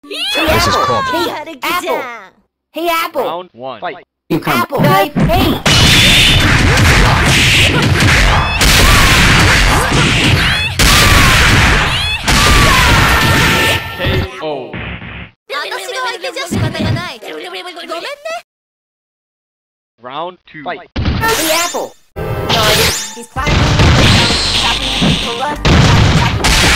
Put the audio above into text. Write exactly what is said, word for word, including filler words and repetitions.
This is called Hey, Apple! Hey, Apple! Round one. Fight. You come. Apple! Hey! Hey! K O. 私が相手じゃ仕方がない。ごめんね。 Round two. Fight. Hey, Apple! No, he's climbing. Chopping, pull up, chopping, chopping.